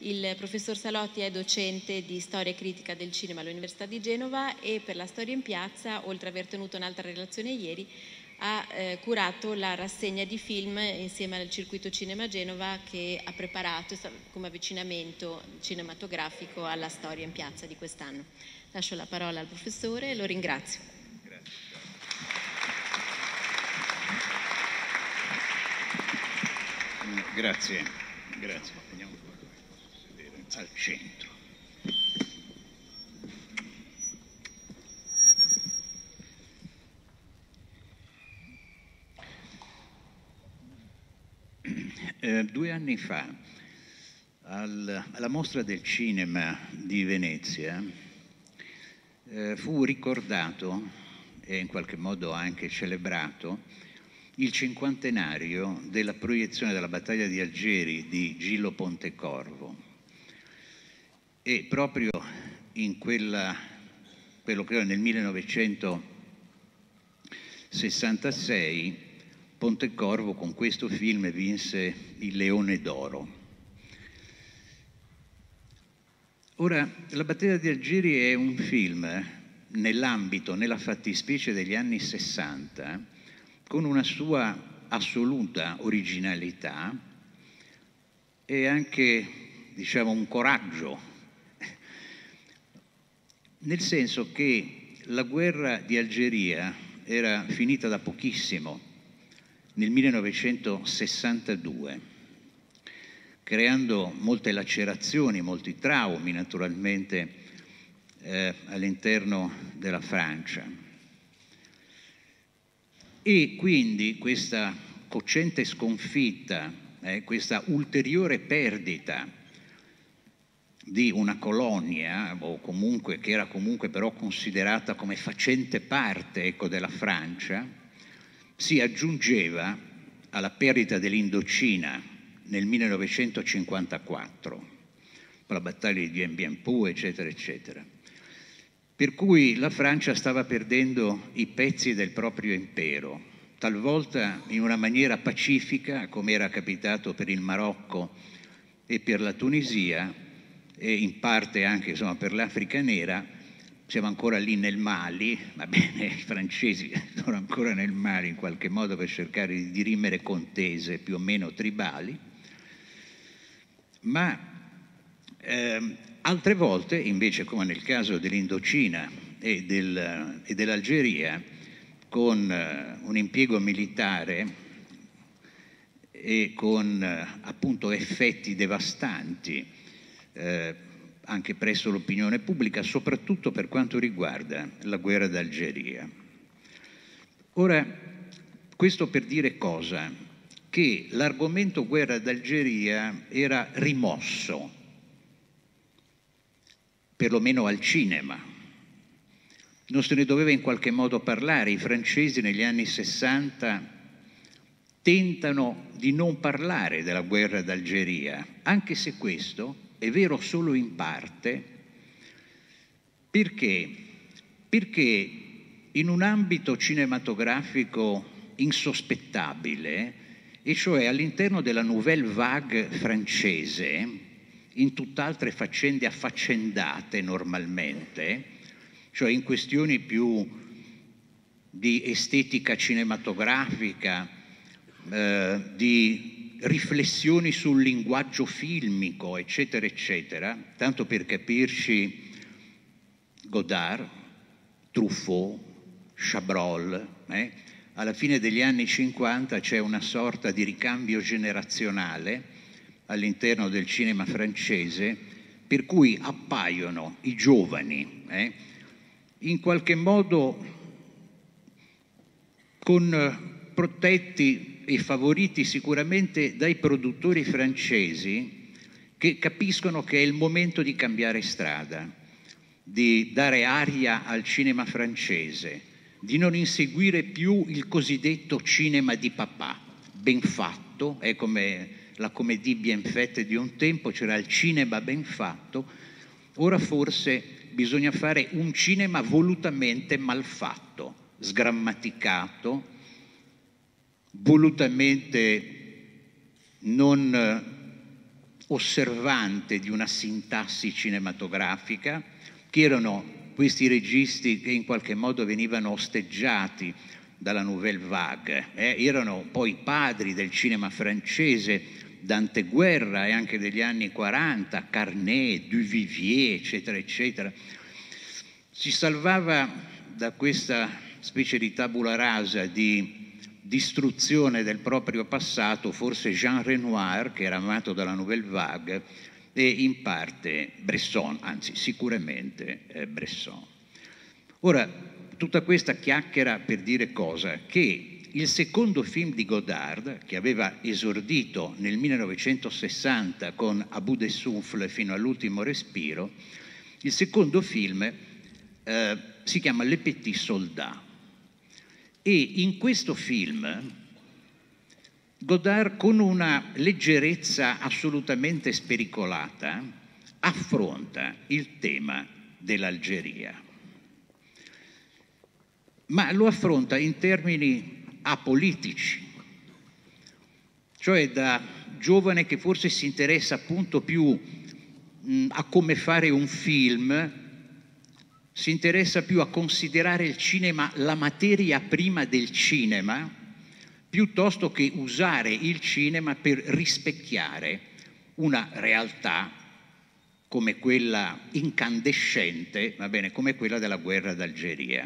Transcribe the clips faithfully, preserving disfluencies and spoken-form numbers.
Il professor Salotti è docente di storia e critica del cinema all'Università di Genova e per la Storia in Piazza, oltre ad aver tenuto un'altra relazione ieri, ha eh, curato la rassegna di film insieme al Circuito Cinema Genova che ha preparato come avvicinamento cinematografico alla Storia in Piazza di quest'anno. Lascio la parola al professore e lo ringrazio. Grazie, grazie. Andiamo al centro. Eh, due anni fa, al, alla Mostra del Cinema di Venezia, eh, fu ricordato e in qualche modo anche celebrato il cinquantenario della proiezione della battaglia di Algeri di Gillo Pontecorvo. E proprio in quella, quello che era nel millenovecentosessantasei, Pontecorvo con questo film vinse il Leone d'Oro. Ora, la battaglia di Algeri è un film nell'ambito, nella fattispecie degli anni sessanta, con una sua assoluta originalità e anche, diciamo, un coraggio, nel senso che la guerra di Algeria era finita da pochissimo, nel millenovecentosessantadue, creando molte lacerazioni, molti traumi naturalmente eh, all'interno della Francia. E quindi questa cocente sconfitta, eh, questa ulteriore perdita di una colonia, o comunque che era comunque però considerata come facente parte, ecco, della Francia, si aggiungeva alla perdita dell'Indocina nel millenovecentocinquantaquattro, con la battaglia di Dien Bien Phu, eccetera, eccetera. Per cui la Francia stava perdendo i pezzi del proprio impero, talvolta in una maniera pacifica, come era capitato per il Marocco e per la Tunisia, e in parte anche, insomma, per l'Africa nera. Siamo ancora lì nel Mali, va bene, i francesi sono ancora nel Mali in qualche modo per cercare di dirimere contese più o meno tribali, ma eh, altre volte invece, come nel caso dell'Indocina e, del, e dell'Algeria, con eh, un impiego militare e con eh, appunto effetti devastanti eh, anche presso l'opinione pubblica, soprattutto per quanto riguarda la guerra d'Algeria. Ora, questo per dire cosa? Che l'argomento guerra d'Algeria era rimosso, perlomeno al cinema. Non se ne doveva in qualche modo parlare. I francesi negli anni sessanta tentano di non parlare della guerra d'Algeria, anche se questo è vero solo in parte. Perché? Perché in un ambito cinematografico insospettabile, e cioè all'interno della Nouvelle Vague francese, in tutt'altre faccende affaccendate normalmente, cioè in questioni più di estetica cinematografica, eh, di riflessioni sul linguaggio filmico, eccetera, eccetera, tanto per capirci Godard, Truffaut, Chabrol, eh? Alla fine degli anni cinquanta c'è una sorta di ricambio generazionale all'interno del cinema francese, per cui appaiono i giovani, eh? in qualche modo con protetti e favoriti sicuramente dai produttori francesi, che capiscono che è il momento di cambiare strada, di dare aria al cinema francese, di non inseguire più il cosiddetto cinema di papà, ben fatto, è come la comédie bien faite di un tempo, c'era il cinema ben fatto, ora forse bisogna fare un cinema volutamente mal fatto, sgrammaticato, volutamente non osservante di una sintassi cinematografica, che erano questi registi che in qualche modo venivano osteggiati dalla Nouvelle Vague, eh? erano poi i padri del cinema francese, d'anteguerra e anche degli anni quaranta, Carnet, Duvivier, eccetera, eccetera. Si salvava da questa specie di tabula rasa di distruzione del proprio passato forse Jean Renoir, che era amato dalla Nouvelle Vague, e in parte Bresson, anzi sicuramente eh, Bresson. Ora, tutta questa chiacchiera per dire cosa? Che il secondo film di Godard, che aveva esordito nel millenovecentosessanta con A bout de souffle fino all'ultimo respiro, il secondo film eh, si chiama Le Petit Soldat. E in questo film Godard, con una leggerezza assolutamente spericolata, affronta il tema dell'Algeria. Ma lo affronta in termini apolitici, cioè da giovane che forse si interessa appunto più mh, a come fare un film, si interessa più a considerare il cinema la materia prima del cinema, piuttosto che usare il cinema per rispecchiare una realtà come quella incandescente, va bene, come quella della guerra d'Algeria.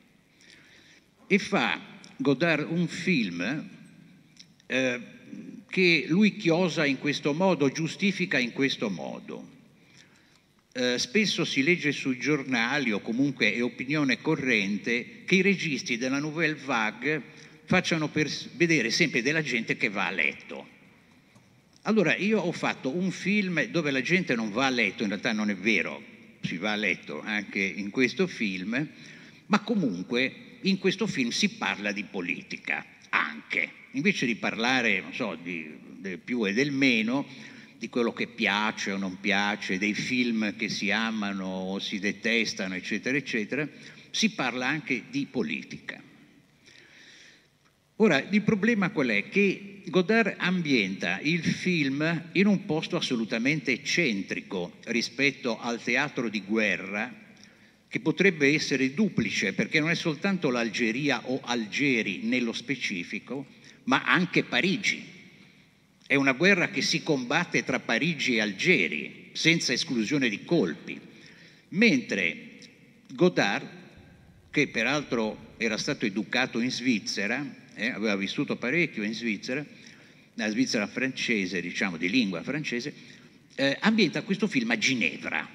E fa Godard un film eh, che lui chiosa in questo modo, giustifica in questo modo. Eh, spesso si legge sui giornali, o comunque è opinione corrente, che i registi della Nouvelle Vague facciano per vedere sempre della gente che va a letto. Allora, io ho fatto un film dove la gente non va a letto, in realtà non è vero, si va a letto anche in questo film, ma comunque in questo film si parla di politica, anche. Invece di parlare, non so, di, del più e del meno, di quello che piace o non piace, dei film che si amano o si detestano, eccetera, eccetera, si parla anche di politica. Ora, il problema qual è? Che Godard ambienta il film in un posto assolutamente eccentrico rispetto al teatro di guerra, che potrebbe essere duplice, perché non è soltanto l'Algeria o Algeri nello specifico, ma anche Parigi. È una guerra che si combatte tra Parigi e Algeri, senza esclusione di colpi. Mentre Godard, che peraltro era stato educato in Svizzera, eh, aveva vissuto parecchio in Svizzera, nella Svizzera francese, diciamo, di lingua francese, eh, ambienta questo film a Ginevra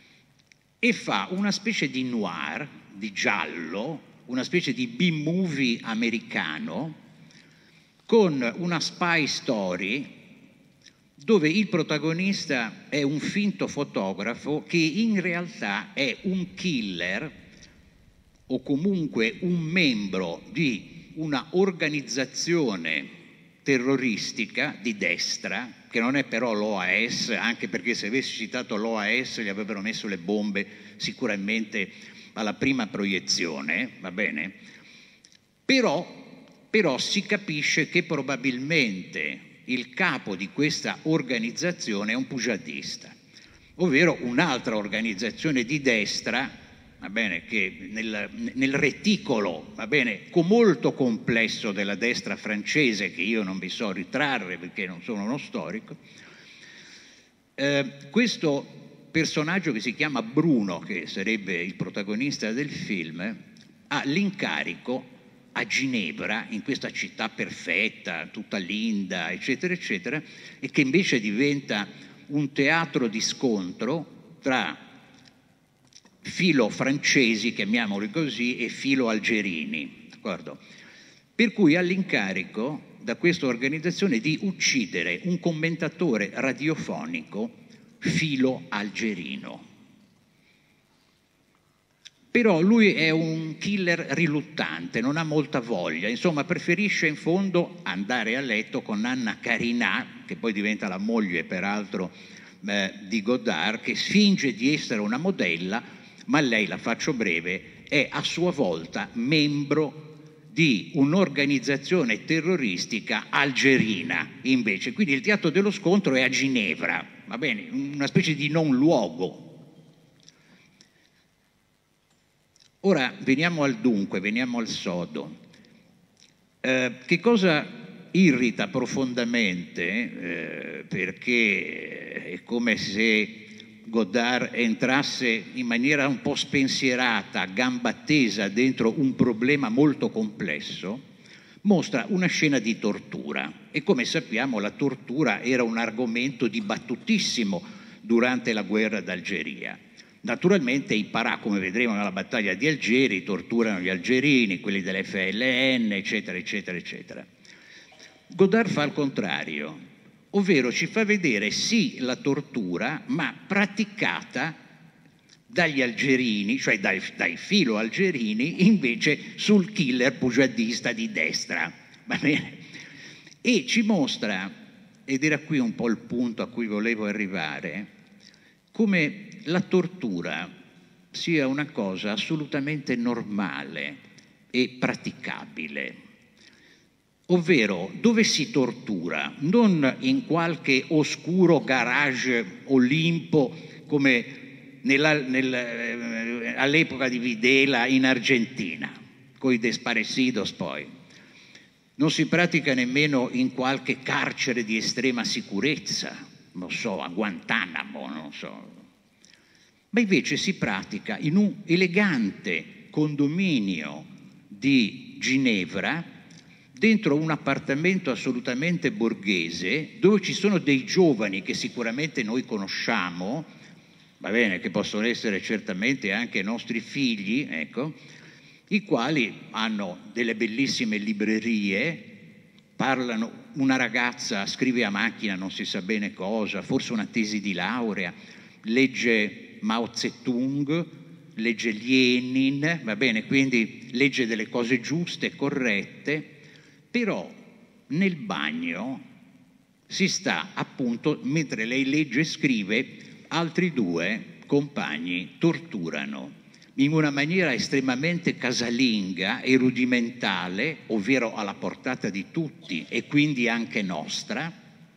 e fa una specie di noir, di giallo, una specie di B-movie americano, con una spy story dove il protagonista è un finto fotografo che in realtà è un killer o comunque un membro di una organizzazione terroristica di destra, che non è però l'O A S, anche perché se avessi citato l'O A S gli avrebbero messo le bombe sicuramente alla prima proiezione, va bene? Però, però si capisce che probabilmente il capo di questa organizzazione è un pujadista, ovvero un'altra organizzazione di destra, va bene, che nel, nel reticolo, va bene, molto complesso della destra francese, che io non vi so ritrarre perché non sono uno storico, eh, questo personaggio che si chiama Bruno, che sarebbe il protagonista del film, ha l'incarico a Ginevra, in questa città perfetta, tutta linda, eccetera, eccetera, e che invece diventa un teatro di scontro tra filo francesi, chiamiamoli così, e filo algerini, d'accordo? Per cui ha l'incarico da questa organizzazione di uccidere un commentatore radiofonico filo algerino. Però lui è un killer riluttante, non ha molta voglia, insomma preferisce in fondo andare a letto con Anna Karina, che poi diventa la moglie peraltro eh, di Godard, che finge di essere una modella, ma lei, la faccio breve, è a sua volta membro di un'organizzazione terroristica algerina invece. Quindi il teatro dello scontro è a Ginevra, va bene, una specie di non luogo. Ora veniamo al dunque, veniamo al sodo. Eh, che cosa irrita profondamente, eh, perché è come se Godard entrasse in maniera un po' spensierata, a gamba tesa, dentro un problema molto complesso, mostra una scena di tortura. E come sappiamo la tortura era un argomento dibattutissimo durante la guerra d'Algeria. Naturalmente i parà, come vedremo nella battaglia di Algeri, torturano gli algerini, quelli dell'F L N, eccetera, eccetera, eccetera. Godard fa il contrario, ovvero ci fa vedere sì la tortura, ma praticata dagli algerini, cioè dai, dai filo algerini, invece sul killer pujadista di destra. Va bene? E ci mostra, ed era qui un po' il punto a cui volevo arrivare, come la tortura sia una cosa assolutamente normale e praticabile. Ovvero, dove si tortura? Non in qualche oscuro garage Olimpo come nel, all'epoca di Videla in Argentina, con i Desaparecidos poi. Non si pratica nemmeno in qualche carcere di estrema sicurezza, non so, a Guantanamo, non so. Ma invece si pratica in un elegante condominio di Ginevra, dentro un appartamento assolutamente borghese, dove ci sono dei giovani che sicuramente noi conosciamo, va bene, che possono essere certamente anche nostri figli, ecco, i quali hanno delle bellissime librerie, parlano, una ragazza scrive a macchina non si sa bene cosa, forse una tesi di laurea, legge Mao Zedong, legge Lenin, va bene, quindi legge delle cose giuste, corrette, però nel bagno si sta appunto, mentre lei legge e scrive, altri due compagni torturano in una maniera estremamente casalinga e rudimentale, ovvero alla portata di tutti e quindi anche nostra,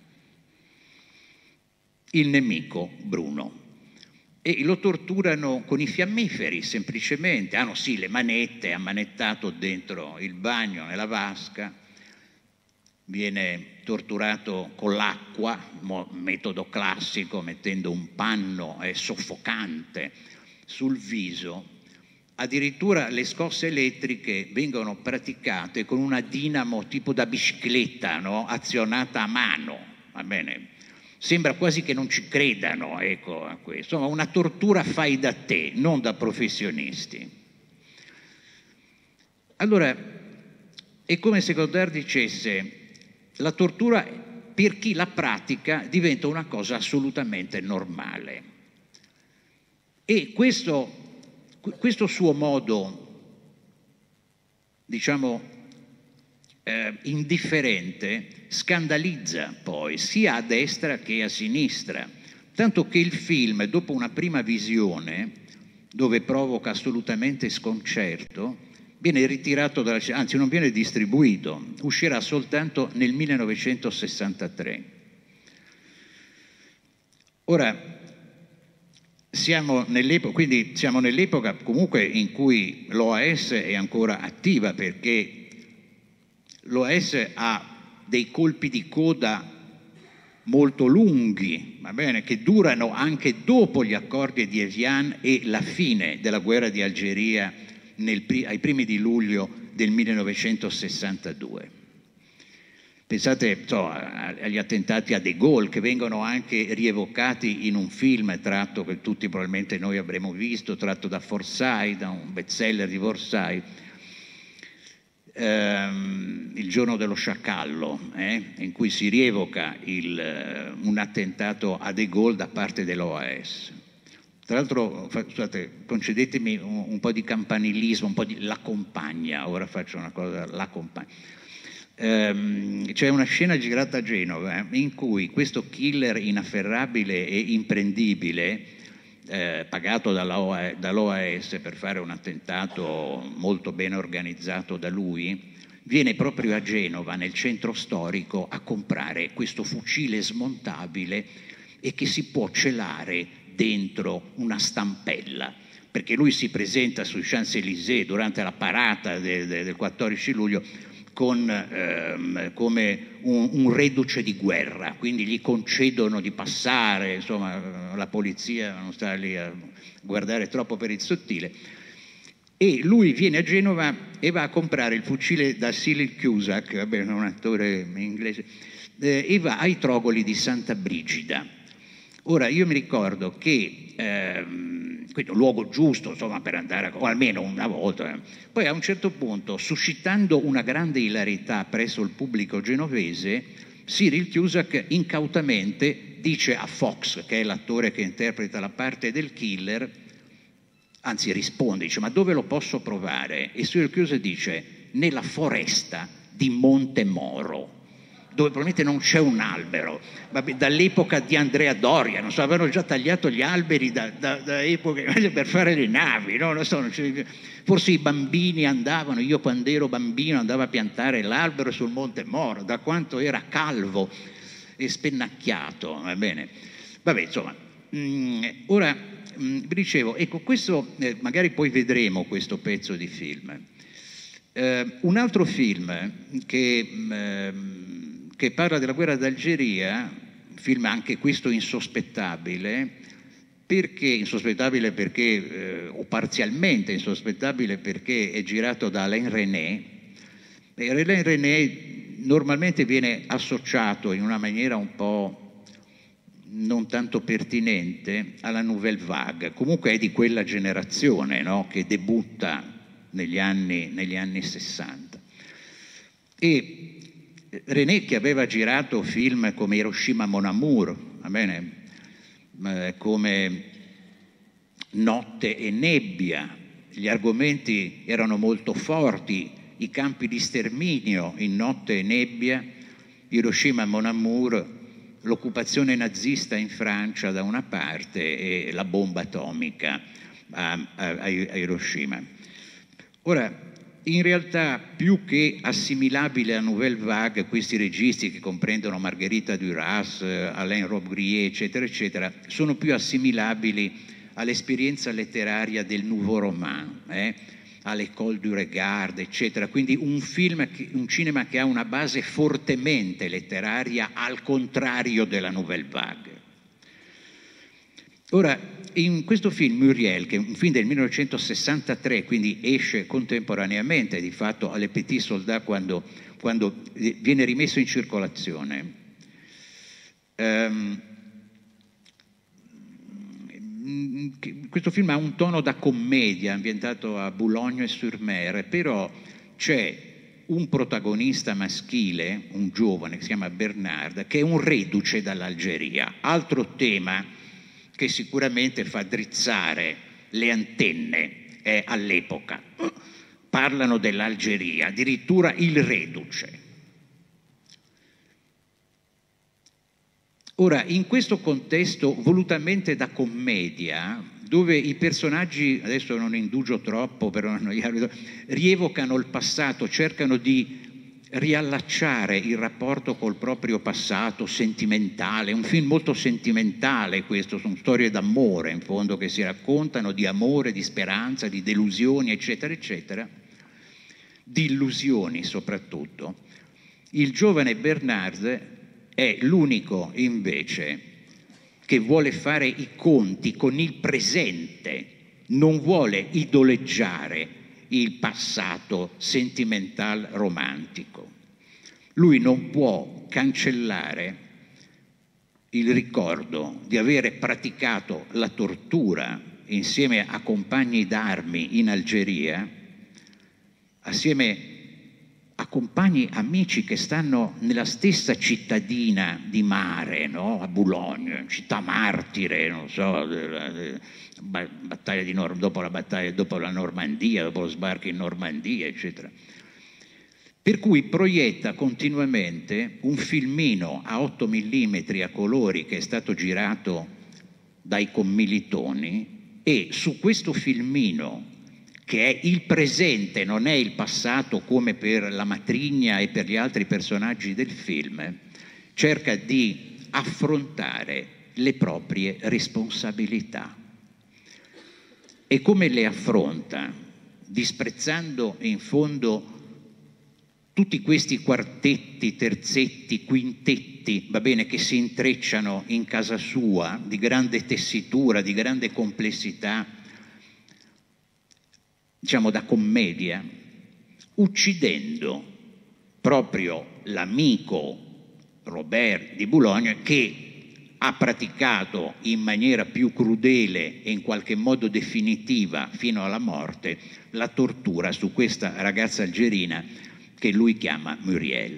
il nemico Bruno. E lo torturano con i fiammiferi, semplicemente. Hanno sì le manette, ammanettato dentro il bagno, nella vasca, viene torturato con l'acqua, metodo classico, mettendo un panno eh, soffocante sul viso. Addirittura le scosse elettriche vengono praticate con una dinamo tipo da bicicletta, no? Azionata a mano, va bene? Sembra quasi che non ci credano, ecco, a questo. Insomma, una tortura fai da te, non da professionisti. Allora, è come se Godard dicesse: la tortura per chi la pratica diventa una cosa assolutamente normale. E questo, questo suo modo, diciamo, eh, indifferente, scandalizza poi sia a destra che a sinistra, tanto che il film, dopo una prima visione, dove provoca assolutamente sconcerto, viene ritirato dalla, anzi non viene distribuito, uscirà soltanto nel millenovecentosessantatré. Ora, siamo nell'epoca, quindi siamo nell'epoca comunque in cui l'O A S è ancora attiva, perché l'O A S ha dei colpi di coda molto lunghi, va bene, che durano anche dopo gli accordi di Evian e la fine della guerra di Algeria nel, ai primi di luglio del millenovecentosessantadue. Pensate so, agli attentati a De Gaulle, che vengono anche rievocati in un film tratto, che tutti probabilmente noi avremo visto, tratto da Forsyth, da un bestseller di Forsyth, ehm, Il giorno dello sciacallo, eh, in cui si rievoca il, un attentato a De Gaulle da parte dell'O A S. Tra l'altro, scusate, concedetemi un, un po' di campanilismo, un po' di la compagna, ora faccio una cosa, la compagna. Um, c'è una scena girata a Genova eh, in cui questo killer inafferrabile e imprendibile eh, pagato dall'O A S per fare un attentato molto ben organizzato da lui, viene proprio a Genova, nel centro storico, a comprare questo fucile smontabile e che si può celare dentro una stampella, perché lui si presenta sui Champs-Élysées durante la parata de, de, del quattordici luglio con, ehm, come un, un reduce di guerra, quindi gli concedono di passare, insomma la polizia non sta lì a guardare troppo per il sottile. E lui viene a Genova e va a comprare il fucile da Cyril Cusack, vabbè, un attore inglese, eh, e va ai Trogoli di Santa Brigida. Ora, io mi ricordo che, ehm, quindi un luogo giusto, insomma, per andare, o almeno una volta, eh. Poi a un certo punto, suscitando una grande ilarità presso il pubblico genovese, Cyril Cusack incautamente dice a Fox, che è l'attore che interpreta la parte del killer, anzi risponde, dice: ma dove lo posso provare? E Cyril Cusack dice: nella foresta di Monte Moro, dove probabilmente non c'è un albero, dall'epoca di Andrea Doria, non so, avevano già tagliato gli alberi da, da, da epoche per fare le navi, no? Non so, forse i bambini andavano, io quando ero bambino andavo a piantare l'albero sul Monte Moro, da quanto era calvo e spennacchiato, va bene? Vabbè, insomma, mh, ora... vi dicevo, ecco, questo eh, magari poi vedremo questo pezzo di film. Eh, un altro film che, eh, che parla della guerra d'Algeria, film anche questo insospettabile, perché insospettabile perché, eh, o parzialmente insospettabile perché è girato da Alain Resnais. E Alain Resnais normalmente viene associato in una maniera un po' non tanto pertinente alla Nouvelle Vague, comunque è di quella generazione, no? Che debutta negli anni, negli anni sessanta. E Resnais, che aveva girato film come Hiroshima Mon Amour, va bene? Eh, come Notte e nebbia, gli argomenti erano molto forti, i campi di sterminio in Notte e nebbia, Hiroshima Mon Amour, l'occupazione nazista in Francia da una parte e la bomba atomica a, a, a Hiroshima. Ora, in realtà, più che assimilabile a Nouvelle Vague, questi registi che comprendono Marguerite Duras, Alain Robbe-Grillet, eccetera, eccetera, sono più assimilabili all'esperienza letteraria del Nouveau Roman, eh? all'École du Regard, eccetera. Quindi un film, un cinema che ha una base fortemente letteraria, al contrario della Nouvelle Vague. Ora, in questo film Muriel, che è un film del millenovecentosessantatré, quindi esce contemporaneamente di fatto alle Petit Soldats quando, quando viene rimesso in circolazione, um, questo film ha un tono da commedia ambientato a Boulogne-sur-Mer, però c'è un protagonista maschile, un giovane che si chiama Bernard, che è un reduce dall'Algeria, altro tema che sicuramente fa drizzare le antenne eh, all'epoca. Parlano dell'Algeria, addirittura il reduce. Ora, in questo contesto volutamente da commedia, dove i personaggi, adesso non indugio troppo per non annoiarvi, rievocano il passato, cercano di riallacciare il rapporto col proprio passato sentimentale, un film molto sentimentale questo, sono storie d'amore in fondo che si raccontano, di amore, di speranza, di delusioni, eccetera, eccetera, di illusioni soprattutto. Il giovane Bernard è l'unico invece che vuole fare i conti con il presente, non vuole idoleggiare il passato sentimental romantico. Lui non può cancellare il ricordo di avere praticato la tortura insieme a compagni d'armi in Algeria, assieme a compagni amici che stanno nella stessa cittadina di mare, no? A Boulogne, città martire, non so, battaglia di Nor- dopo la battaglia, dopo la Normandia, dopo lo sbarco in Normandia, eccetera. Per cui proietta continuamente un filmino a otto millimetri a colori che è stato girato dai commilitoni, e su questo filmino, che è il presente, non è il passato come per la matrigna e per gli altri personaggi del film, cerca di affrontare le proprie responsabilità. E come le affronta? Disprezzando in fondo tutti questi quartetti, terzetti, quintetti, va bene, che si intrecciano in casa sua, di grande tessitura, di grande complessità, diciamo da commedia, uccidendo proprio l'amico Robert di Boulogne, che ha praticato in maniera più crudele e in qualche modo definitiva fino alla morte la tortura su questa ragazza algerina che lui chiama Muriel.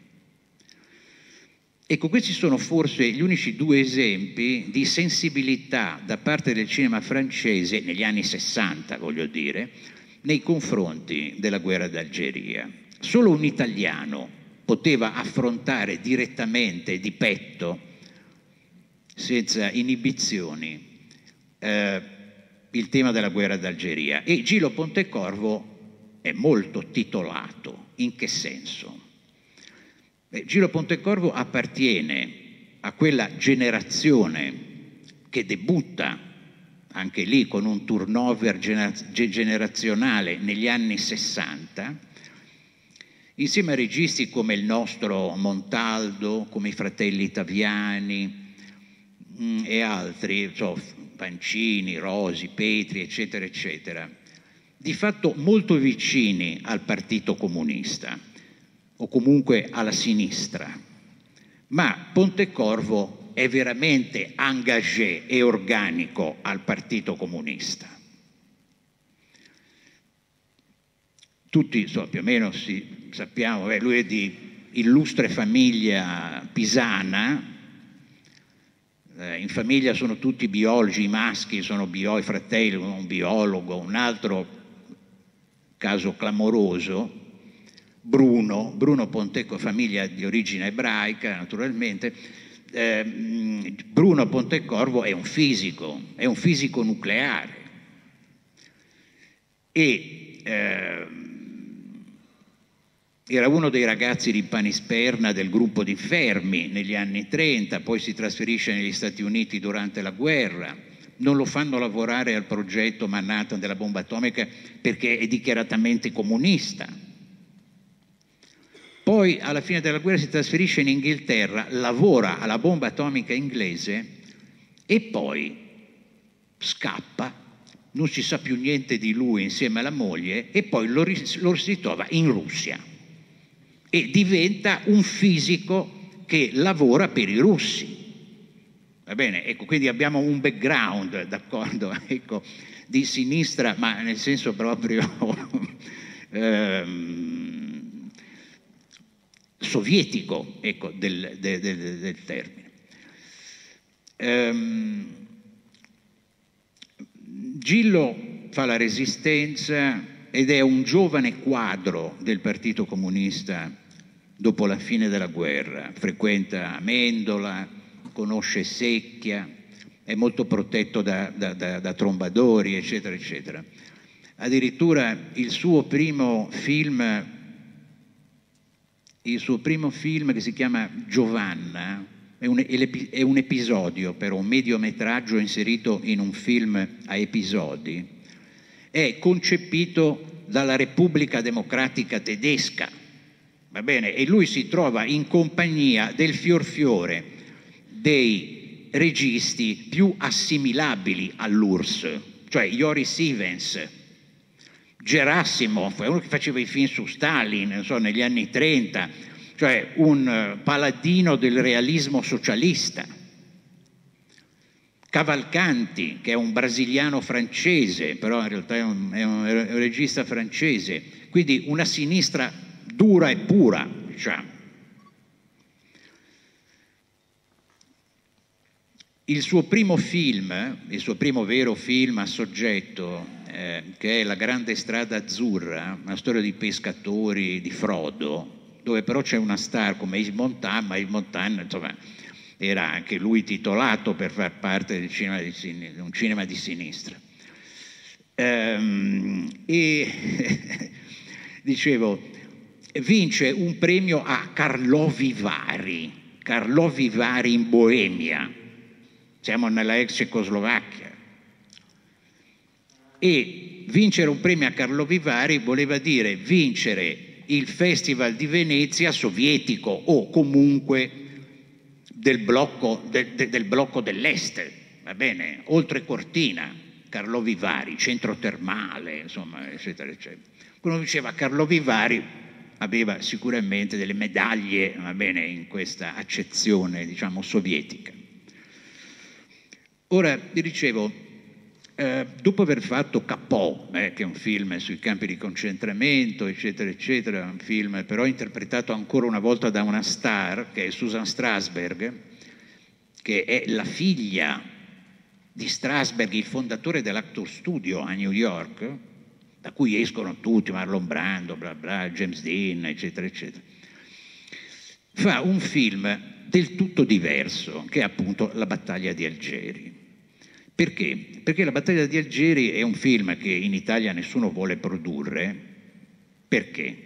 Ecco, questi sono forse gli unici due esempi di sensibilità da parte del cinema francese, negli anni sessanta voglio dire, nei confronti della guerra d'Algeria. Solo un italiano poteva affrontare direttamente, di petto, senza inibizioni, eh, il tema della guerra d'Algeria. E Gillo Pontecorvo è molto titolato. In che senso? Beh, Gillo Pontecorvo appartiene a quella generazione che debutta anche lì con un turnover generazionale negli anni sessanta, insieme a registi come il nostro Montaldo, come i fratelli Taviani mh, e altri, so, Pancini, Rosi, Petri, eccetera, eccetera, di fatto molto vicini al Partito Comunista o comunque alla sinistra, ma Pontecorvo è veramente engagé e organico al Partito Comunista. Tutti insomma, più o meno si, sappiamo, eh, lui è di illustre famiglia pisana, eh, in famiglia sono tutti biologi, i maschi sono bio, i fratelli, un biologo, un altro caso clamoroso, Bruno, Bruno Pontecorvo, famiglia di origine ebraica naturalmente, eh, Bruno Pontecorvo è un fisico, è un fisico nucleare e eh, era uno dei ragazzi di Panisperna del gruppo di Fermi negli anni trenta, poi si trasferisce negli Stati Uniti durante la guerra, non lo fanno lavorare al progetto Manhattan della bomba atomica perché è dichiaratamente comunista. Poi alla fine della guerra si trasferisce in Inghilterra, lavora alla bomba atomica inglese e poi scappa, non si sa più niente di lui insieme alla moglie e poi lo, lo si trova in Russia e diventa un fisico che lavora per i russi. Va bene, ecco, quindi abbiamo un background, d'accordo, ecco, di sinistra, ma nel senso proprio ehm, sovietico, ecco, del, del, del, del termine. Ehm, Gillo fa la Resistenza ed è un giovane quadro del Partito Comunista dopo la fine della guerra, frequenta Amendola, conosce Secchia, è molto protetto da, da, da, da trombadori, eccetera, eccetera. Addirittura il suo primo film, il suo primo film che si chiama Giovanna, è un, è un episodio, però un mediometraggio inserito in un film a episodi, è concepito dalla Repubblica Democratica Tedesca, va bene? E lui si trova in compagnia del fior fiore dei registi più assimilabili all'U R S S, cioè Joris Ivens, Gerasimov, è uno che faceva i film su Stalin, non so, negli anni trenta, cioè un paladino del realismo socialista. Cavalcanti, che è un brasiliano francese, però in realtà è un, è un regista francese, quindi una sinistra dura e pura, diciamo. Il suo primo film, il suo primo vero film a soggetto, eh, che è La grande strada azzurra, una storia di pescatori, di Frodo, dove però c'è una star come Yves Montand, ma Yves Montand, insomma, era anche lui titolato per far parte del cinema di, di un cinema di sinistra. Ehm, e dicevo, vince un premio a Karlovy Vary, Karlovy Vary in Boemia, siamo nella ex Cecoslovacchia, e vincere un premio a Karlovy Vary voleva dire vincere il Festival di Venezia sovietico o comunque del blocco, de, de, del blocco dell'est, va bene, oltre Cortina, Karlovy Vary, centro termale, insomma, eccetera, eccetera. Quando diceva Karlovy Vary aveva sicuramente delle medaglie, va bene, in questa accezione, diciamo, sovietica. Ora, vi dicevo, eh, dopo aver fatto Capò, eh, che è un film sui campi di concentramento, eccetera, eccetera, un film però interpretato ancora una volta da una star, che è Susan Strasberg, che è la figlia di Strasberg, il fondatore dell'Actor Studio a New York, da cui escono tutti, Marlon Brando, bla bla, James Dean, eccetera, eccetera, fa un film del tutto diverso, che è appunto La battaglia di Algeri. Perché? Perché La battaglia di Algeri è un film che in Italia nessuno vuole produrre. Perché?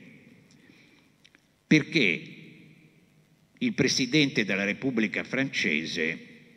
Perché il presidente della Repubblica francese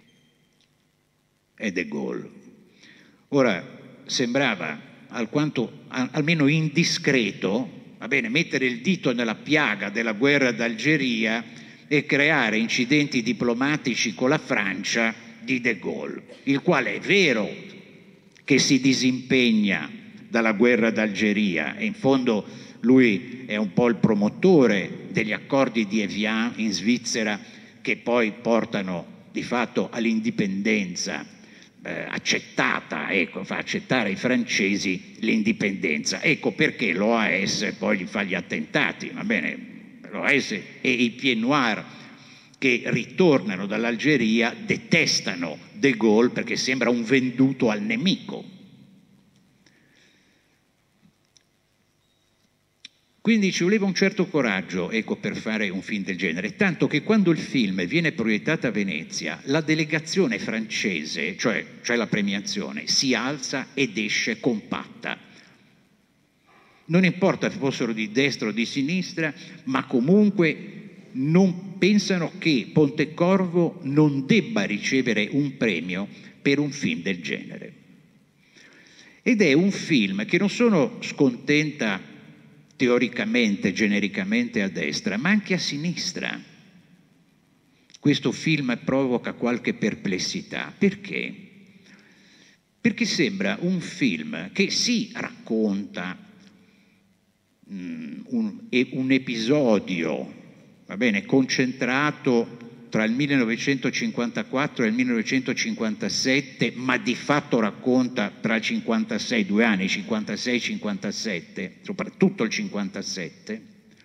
è De Gaulle. Ora, sembrava alquanto, almeno indiscreto, va bene, mettere il dito nella piaga della guerra d'Algeria e creare incidenti diplomatici con la Francia di De Gaulle, il quale è vero che si disimpegna dalla guerra d'Algeria e in fondo lui è un po' il promotore degli accordi di Evian in Svizzera che poi portano di fatto all'indipendenza Eh, accettata, ecco, fa accettare ai francesi l'indipendenza. Ecco perché l'O A S poi gli fa gli attentati, va bene, l'O A S e i Pieds Noirs che ritornano dall'Algeria detestano De Gaulle perché sembra un venduto al nemico. Quindi ci voleva un certo coraggio, ecco, per fare un film del genere, tanto che quando il film viene proiettato a Venezia, la delegazione francese, cioè, cioè la premiazione, si alza ed esce compatta. Non importa se fossero di destra o di sinistra, ma comunque non pensano che Pontecorvo non debba ricevere un premio per un film del genere. Ed è un film che non sono scontenta teoricamente, genericamente a destra, ma anche a sinistra. Questo film provoca qualche perplessità. Perché? Perché sembra un film che sì racconta mm, un, un episodio, va bene, concentrato tra il millenovecentocinquantaquattro e il millenovecentocinquantasette, ma di fatto racconta tra il cinquantasei, due anni, cinquantasei cinquantasette, soprattutto il cinquantasette.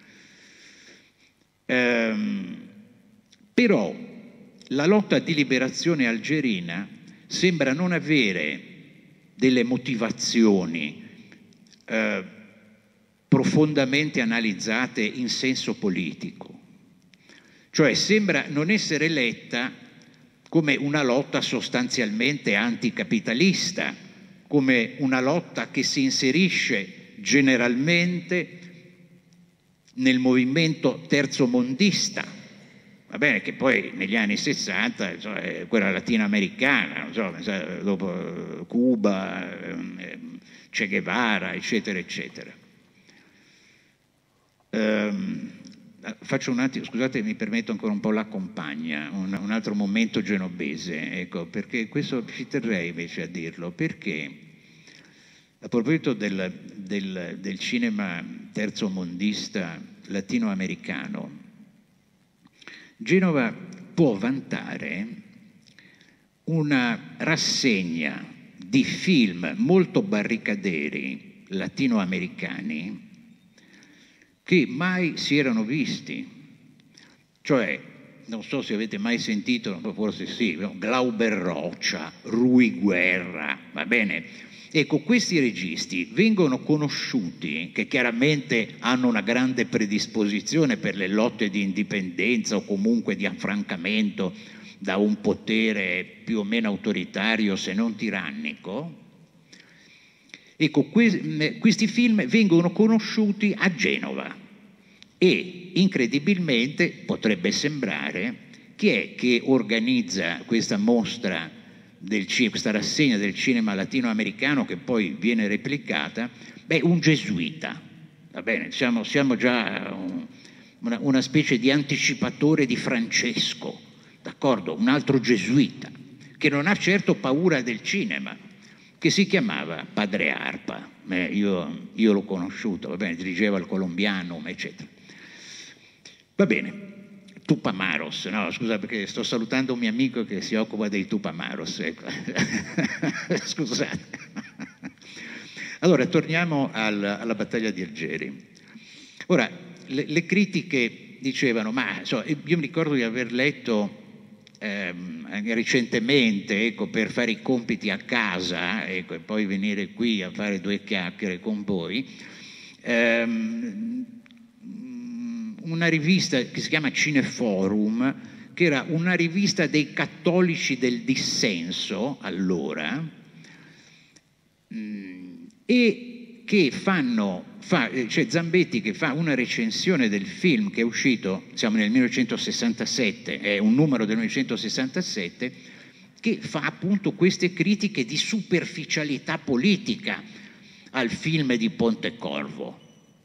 Ehm, però la lotta di liberazione algerina sembra non avere delle motivazioni eh, profondamente analizzate in senso politico. Cioè sembra non essere letta come una lotta sostanzialmente anticapitalista, come una lotta che si inserisce generalmente nel movimento terzomondista, va bene, che poi negli anni sessanta, insomma, quella latinoamericana, non so, dopo Cuba, Che Guevara, eccetera, eccetera. Um, Faccio un attimo, scusate, mi permetto ancora un po' la compagna, un, un altro momento genovese, ecco, perché questo ci terrei invece a dirlo, perché a proposito del, del, del cinema terzomondista latinoamericano, Genova può vantare una rassegna di film molto barricaderi latinoamericani che mai si erano visti. Cioè, non so se avete mai sentito, forse sì, Glauber Rocha, Rui Guerra, va bene? Ecco, questi registi vengono conosciuti, che chiaramente hanno una grande predisposizione per le lotte di indipendenza o comunque di affrancamento da un potere più o meno autoritario se non tirannico. Ecco, que- questi film vengono conosciuti a Genova e incredibilmente potrebbe sembrare chi è che organizza questa mostra, del, questa rassegna del cinema latinoamericano che poi viene replicata. Beh, un gesuita, va bene, siamo, siamo già un, una, una specie di anticipatore di Francesco, d'accordo? Un altro gesuita che non ha certo paura del cinema, che si chiamava Padre Arpa. Eh, io, io l'ho conosciuto, va bene, dirigeva il Colombianum, eccetera. Va bene. Tupamaros, no, scusa perché sto salutando un mio amico che si occupa dei Tupamaros, ecco. Scusate. Allora, torniamo al, alla battaglia di Algeri. Ora, le, le critiche dicevano, ma so, io mi ricordo di aver letto ehm, recentemente, ecco, per fare i compiti a casa, ecco, e poi venire qui a fare due chiacchiere con voi, ehm, una rivista che si chiama Cineforum, che era una rivista dei cattolici del dissenso allora, e che fanno, fa, c'è Zambetti che fa una recensione del film che è uscito, siamo nel millenovecentosessantasette, è un numero del millenovecentosessantasette, che fa appunto queste critiche di superficialità politica al film di Pontecorvo.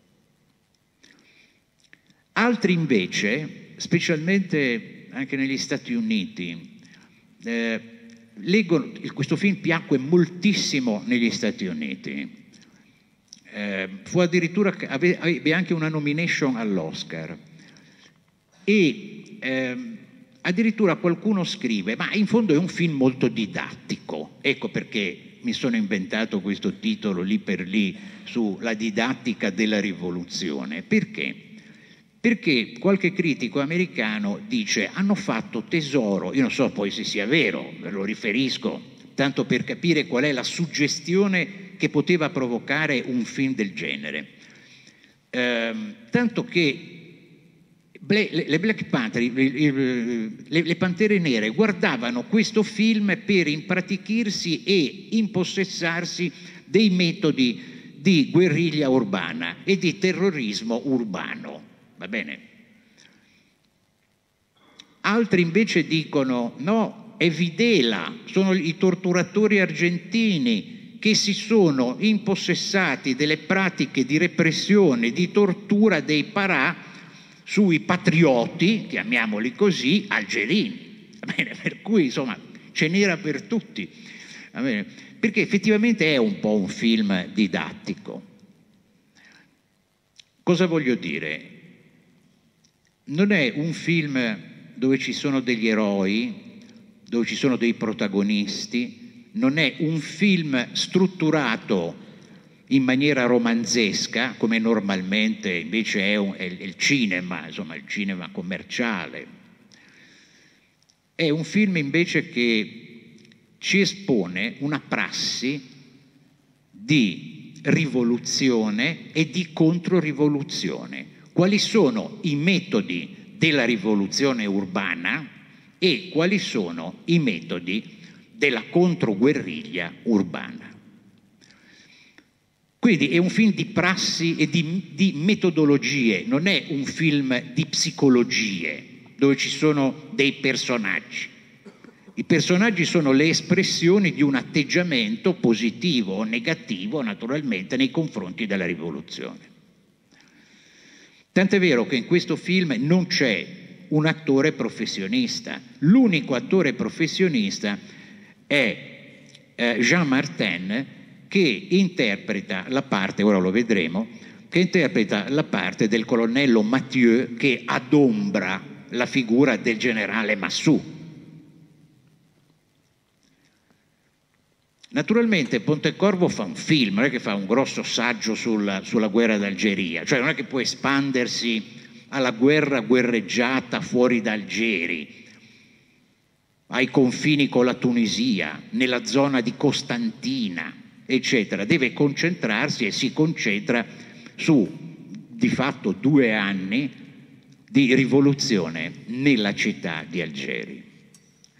Altri invece, specialmente anche negli Stati Uniti, eh, leggono, questo film piacque moltissimo negli Stati Uniti, eh, fu addirittura, ebbe anche una nomination all'Oscar e eh, addirittura qualcuno scrive, ma in fondo è un film molto didattico, ecco perché mi sono inventato questo titolo lì per lì sulla didattica della rivoluzione. Perché? Perché qualche critico americano dice hanno fatto tesoro, io non so poi se sia vero, ve lo riferisco, tanto per capire qual è la suggestione che poteva provocare un film del genere. Eh, tanto che le Black Panther, le Pantere Nere guardavano questo film per impratichirsi e impossessarsi dei metodi di guerriglia urbana e di terrorismo urbano. Va bene? Altri invece dicono no, è Videla, sono i torturatori argentini che si sono impossessati delle pratiche di repressione, di tortura dei parà sui patrioti, chiamiamoli così, algerini. Va bene? Per cui insomma ce n'era per tutti. Va bene? Perché effettivamente è un po' un film didattico. Cosa voglio dire? Non è un film dove ci sono degli eroi, dove ci sono dei protagonisti, non è un film strutturato in maniera romanzesca, come normalmente invece è, un, è il cinema, insomma il cinema commerciale. È un film invece che ci espone una prassi di rivoluzione e di controrivoluzione. Quali sono i metodi della rivoluzione urbana e quali sono i metodi della controguerriglia urbana. Quindi è un film di prassi e di, di metodologie, non è un film di psicologie dove ci sono dei personaggi. I personaggi sono le espressioni di un atteggiamento positivo o negativo, naturalmente, nei confronti della rivoluzione. Tant'è vero che in questo film non c'è un attore professionista. L'unico attore professionista è eh, Jean Martin, che interpreta la parte, ora lo vedremo, che interpreta la parte del colonnello Mathieu che adombra la figura del generale Massou. Naturalmente Pontecorvo fa un film, non è che fa un grosso saggio sulla, sulla guerra d'Algeria, cioè non è che può espandersi alla guerra guerreggiata fuori da Algeri, ai confini con la Tunisia, nella zona di Costantina, eccetera. Deve concentrarsi e si concentra su, di fatto, due anni di rivoluzione nella città di Algeri.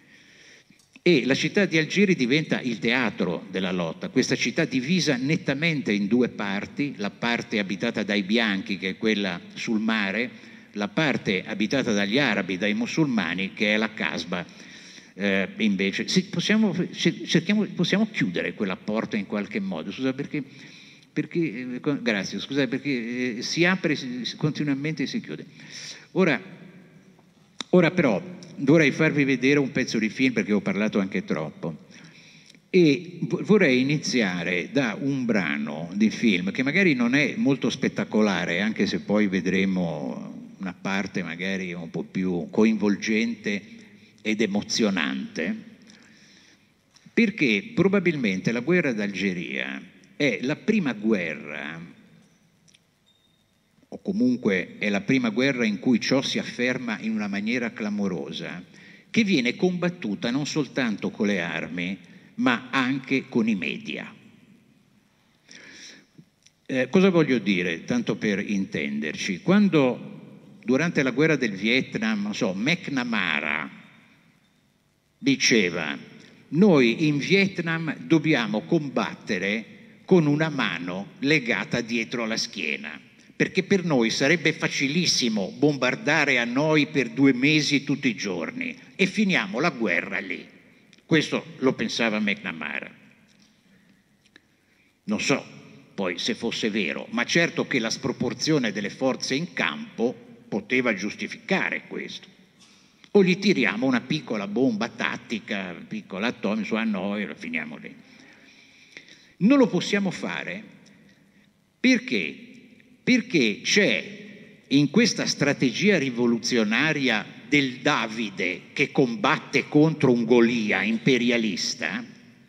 E la città di Algeri diventa il teatro della lotta, questa città divisa nettamente in due parti, la parte abitata dai bianchi, che è quella sul mare, la parte abitata dagli arabi, dai musulmani, che è la Casba. Eh, invece, se possiamo, cerchiamo, possiamo chiudere quella porta in qualche modo, scusa perché, perché eh, grazie, scusa perché eh, si apre si, continuamente e si chiude. Ora, ora però vorrei farvi vedere un pezzo di film perché ho parlato anche troppo e vorrei iniziare da un brano di film che magari non è molto spettacolare, anche se poi vedremo una parte magari un po' più coinvolgente ed emozionante, perché probabilmente la guerra d'Algeria è la prima guerra, o comunque è la prima guerra in cui ciò si afferma in una maniera clamorosa, che viene combattuta non soltanto con le armi, ma anche con i media. Eh, cosa voglio dire, tanto per intenderci? Quando durante la guerra del Vietnam, non so, McNamara diceva: noi in Vietnam dobbiamo combattere con una mano legata dietro la schiena, perché per noi sarebbe facilissimo bombardare a noi per due mesi tutti i giorni e finiamo la guerra lì. Questo lo pensava McNamara. Non so poi se fosse vero, ma certo che la sproporzione delle forze in campo poteva giustificare questo. O gli tiriamo una piccola bomba tattica, piccola atomica, su a noi e la finiamo lì. Non lo possiamo fare perché? Perché c'è in questa strategia rivoluzionaria del Davide che combatte contro un Golia imperialista,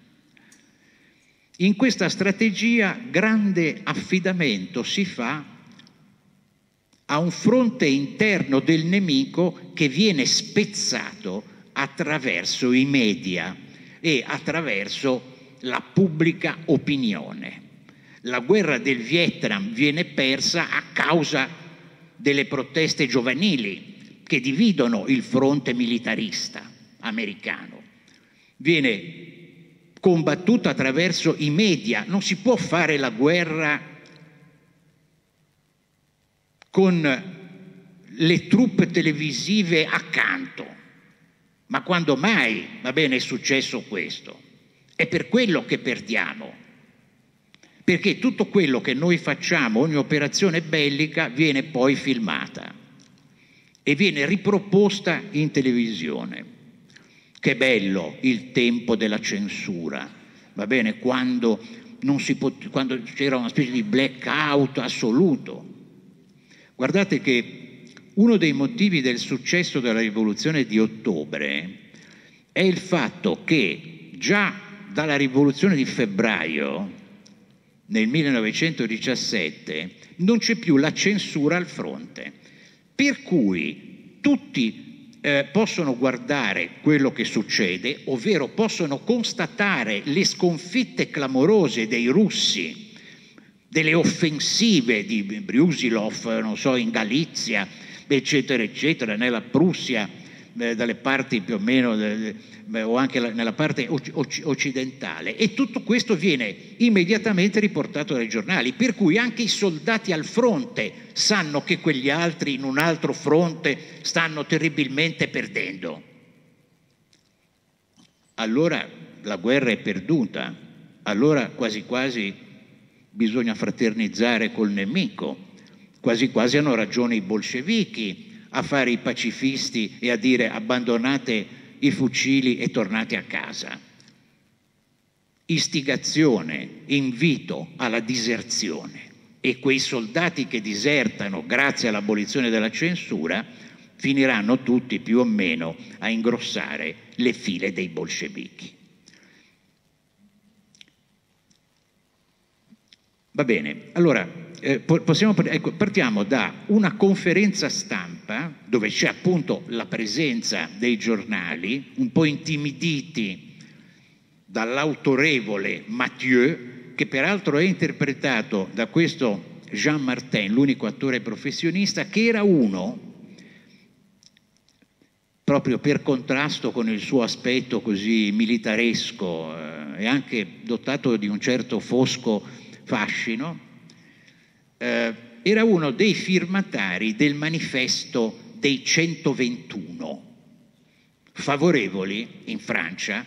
in questa strategia grande affidamento si fa a un fronte interno del nemico che viene spezzato attraverso i media e attraverso la pubblica opinione. La guerra del Vietnam viene persa a causa delle proteste giovanili che dividono il fronte militarista americano. Viene combattuta attraverso i media, non si può fare la guerra con le truppe televisive accanto. Ma quando mai, va bene, è successo questo? È per quello che perdiamo. Perché tutto quello che noi facciamo, ogni operazione bellica, viene poi filmata e viene riproposta in televisione. Che bello il tempo della censura, va bene, quando, non si pot- quando c'era una specie di blackout assoluto. Guardate che uno dei motivi del successo della rivoluzione di ottobre è il fatto che già dalla rivoluzione di febbraio nel millenovecentodiciassette non c'è più la censura al fronte, per cui tutti eh, possono guardare quello che succede, ovvero possono constatare le sconfitte clamorose dei russi, delle offensive di Brusilov, non so, in Galizia, eccetera, eccetera, nella Prussia, eh, dalle parti più o meno, eh, o anche la, nella parte occidentale. E tutto questo viene immediatamente riportato dai giornali, per cui anche i soldati al fronte sanno che quegli altri in un altro fronte stanno terribilmente perdendo. Allora la guerra è perduta, allora quasi quasi bisogna fraternizzare col nemico, quasi quasi hanno ragione i bolscevichi a fare i pacifisti e a dire abbandonate i fucili e tornate a casa. Istigazione, invito alla diserzione, e quei soldati che disertano grazie all'abolizione della censura finiranno tutti più o meno a ingrossare le file dei bolscevichi. Va bene, allora eh, possiamo, ecco, partiamo da una conferenza stampa dove c'è appunto la presenza dei giornali, un po' intimiditi dall'autorevole Mathieu, che peraltro è interpretato da questo Jean Martin, l'unico attore professionista, che era uno proprio per contrasto con il suo aspetto così militaresco eh, e anche dotato di un certo fosco fascino, eh, era uno dei firmatari del manifesto dei centoventuno, favorevoli in Francia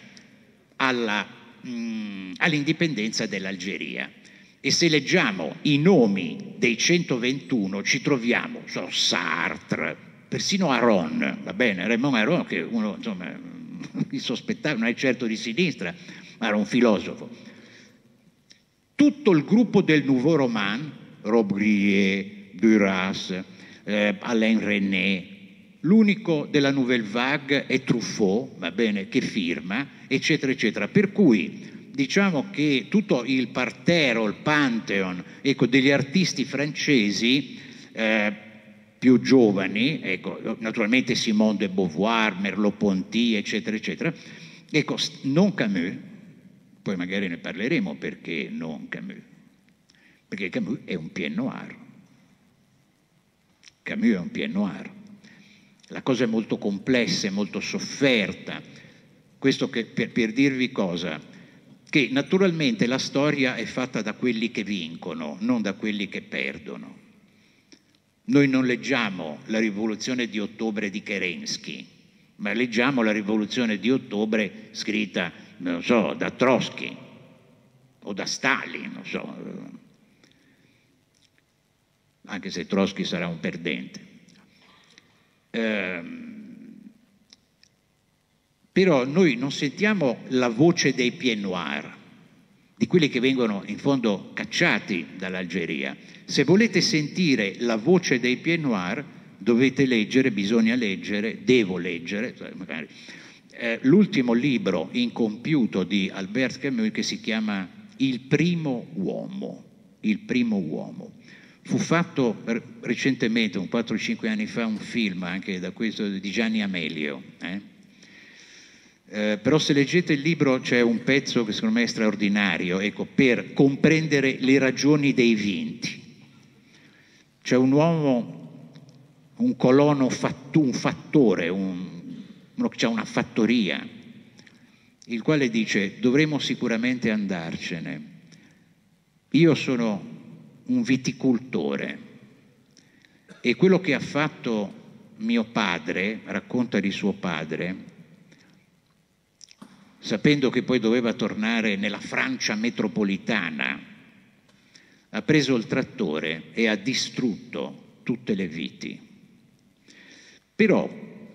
all'indipendenza dell'Algeria. E se leggiamo i nomi dei centoventuno ci troviamo so, Sartre, persino Aron, va bene, Raymond Aron, che uno insomma mi sospettava, non è certo di sinistra, ma era un filosofo. Tutto il gruppo del Nouveau Roman, Robbe-Grillet, Duras, eh, Alain René, l'unico della Nouvelle Vague è Truffaut, va bene, che firma, eccetera, eccetera. Per cui diciamo che tutto il parterre, il pantheon, ecco, degli artisti francesi eh, più giovani, ecco, naturalmente Simone de Beauvoir, Merleau-Ponty, eccetera, eccetera, ecco, non Camus, poi magari ne parleremo perché non Camus, perché Camus è un pied noir. Camus è un pied noir. La cosa è molto complessa, è molto sofferta. Questo che, per, per dirvi cosa? Che naturalmente la storia è fatta da quelli che vincono, non da quelli che perdono. Noi non leggiamo la rivoluzione di ottobre di Kerensky, ma leggiamo la rivoluzione di ottobre scritta, non so, da Trotsky o da Stalin, non so, anche se Trotsky sarà un perdente. Eh, però noi non sentiamo la voce dei pieds noirs, di quelli che vengono in fondo cacciati dall'Algeria. Se volete sentire la voce dei pieds noirs dovete leggere, bisogna leggere, devo leggere, magari, eh, l'ultimo libro incompiuto di Albert Camus che si chiama Il primo uomo. Il primo uomo. Fu fatto recentemente, un quattro cinque anni fa, un film anche da questo di Gianni Amelio. Eh? Eh, però se leggete il libro c'è un pezzo che secondo me è straordinario, ecco, per comprendere le ragioni dei vinti. C'è un uomo, un colono, fattu, un fattore, un, uno che ha una fattoria, il quale dice: dovremo sicuramente andarcene. Io sono un viticoltore e quello che ha fatto mio padre, racconta di suo padre, sapendo che poi doveva tornare nella Francia metropolitana, ha preso il trattore e ha distrutto tutte le viti. Però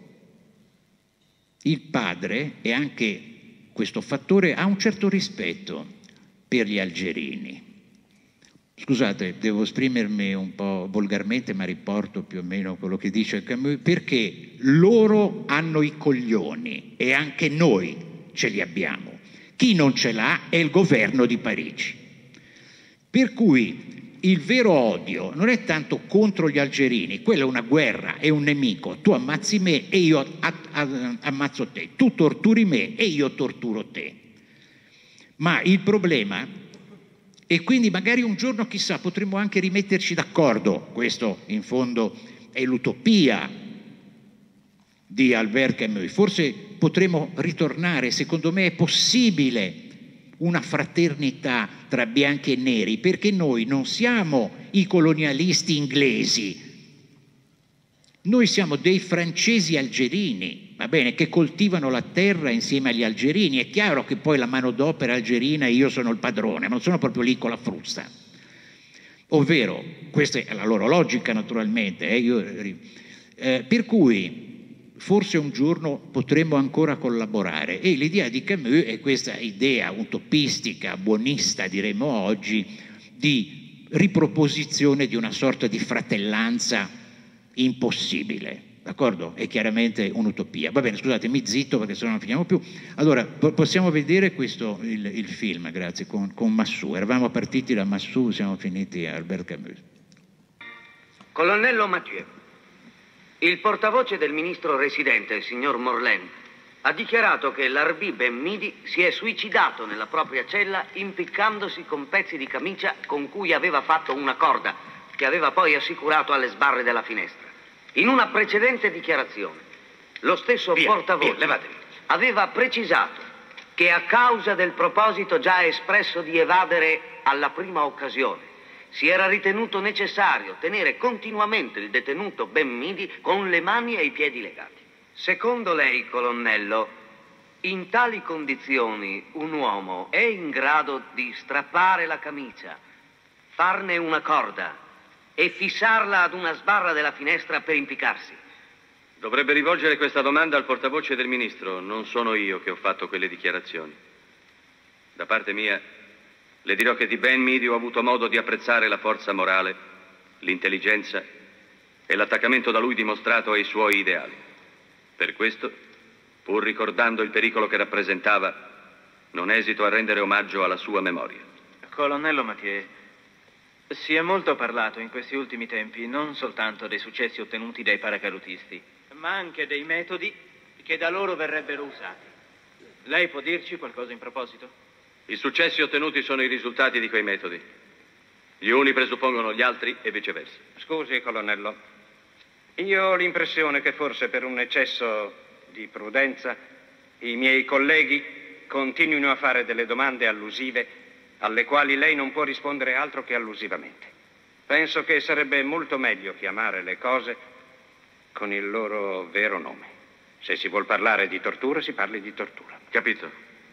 il padre e anche questo fattore ha un certo rispetto per gli algerini. Scusate, devo esprimermi un po' volgarmente, ma riporto più o meno quello che dice Camus, perché loro hanno i coglioni e anche noi ce li abbiamo. Chi non ce l'ha è il governo di Parigi. Per cui il vero odio non è tanto contro gli algerini, quella è una guerra, è un nemico, tu ammazzi me e io ammazzo te, tu torturi me e io torturo te. Ma il problema, e quindi magari un giorno chissà potremo anche rimetterci d'accordo, questo in fondo è l'utopia di Albert Camus, forse potremo ritornare, secondo me è possibile una fraternità tra bianchi e neri, perché noi non siamo i colonialisti inglesi, noi siamo dei francesi algerini, va bene, che coltivano la terra insieme agli algerini. È chiaro che poi la manodopera algerina e io sono il padrone, non sono proprio lì con la frusta. Ovvero, questa è la loro logica naturalmente, eh, io, eh, per cui forse un giorno potremmo ancora collaborare, e l'idea di Camus è questa idea utopistica, buonista diremmo oggi, di riproposizione di una sorta di fratellanza impossibile, d'accordo? È chiaramente un'utopia. Va bene, scusate, mi zitto perché se no non finiamo più. Allora, possiamo vedere questo, il, il film, grazie, con, con Massou. Eravamo partiti da Massou, siamo finiti a Albert Camus. Colonnello Mathieu, il portavoce del ministro residente, il signor Morlain, ha dichiarato che l'Arbi Ben Midi si è suicidato nella propria cella impiccandosi con pezzi di camicia con cui aveva fatto una corda, che aveva poi assicurato alle sbarre della finestra. In una precedente dichiarazione, Lo stesso via, portavoce via, levatevi. aveva precisato che a causa del proposito già espresso di evadere alla prima occasione si era ritenuto necessario tenere continuamente il detenuto Ben Midi con le mani e i piedi legati. Secondo lei, colonnello, in tali condizioni un uomo è in grado di strappare la camicia, farne una corda e fissarla ad una sbarra della finestra per impiccarsi? Dovrebbe rivolgere questa domanda al portavoce del ministro. Non sono io che ho fatto quelle dichiarazioni. Da parte mia, le dirò che di Ben Midi ho avuto modo di apprezzare la forza morale, l'intelligenza e l'attaccamento da lui dimostrato ai suoi ideali. Per questo, pur ricordando il pericolo che rappresentava, non esito a rendere omaggio alla sua memoria. Colonnello Mathieu, si è molto parlato in questi ultimi tempi non soltanto dei successi ottenuti dai paracadutisti, ma anche dei metodi che da loro verrebbero usati. Lei può dirci qualcosa in proposito? I successi ottenuti sono i risultati di quei metodi. Gli uni presuppongono gli altri e viceversa. Scusi, colonnello. Io ho l'impressione che forse per un eccesso di prudenza i miei colleghi continuino a fare delle domande allusive alle quali lei non può rispondere altro che allusivamente. Penso che sarebbe molto meglio chiamare le cose con il loro vero nome. Se si vuol parlare di tortura, si parli di tortura. Capito.